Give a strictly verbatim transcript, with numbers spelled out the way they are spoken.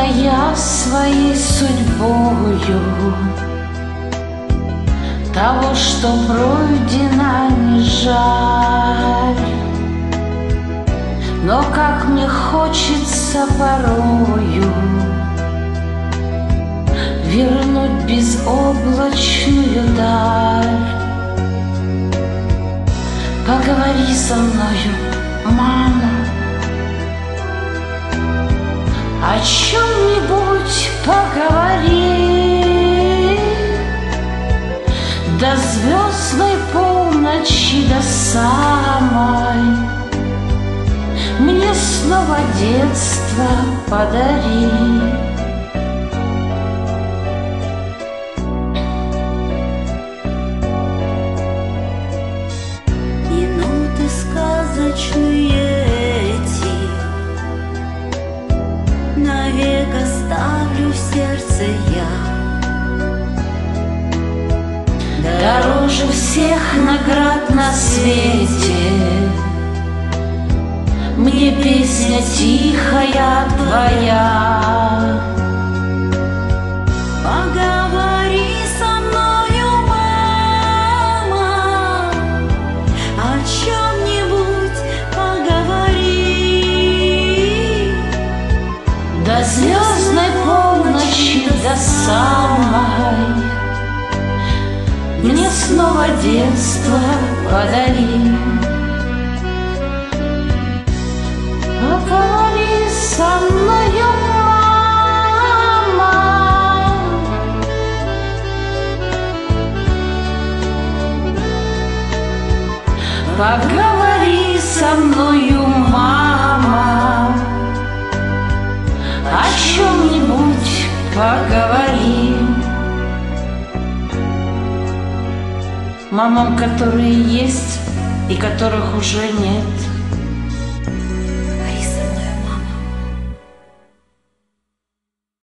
я своей судьбою, того, что пройдено, не жаль. Но как мне хочется порою вернуть безоблачную даль. Поговори со мною, мама, о чем-нибудь поговори. До звездной полночи, до самой мне снова детство подари. Минуты сказочные эти навек оставлю в сердце я. Дороже всех наград на свете мне песня тихая твоя. Поговори со мною, мама, о чем-нибудь поговори. До звездной полночи, до самой мне снова детство подари. Поговори со мною, мама, поговори со мною, мама, о чем-нибудь поговори. Мамам, которые есть и которых уже нет.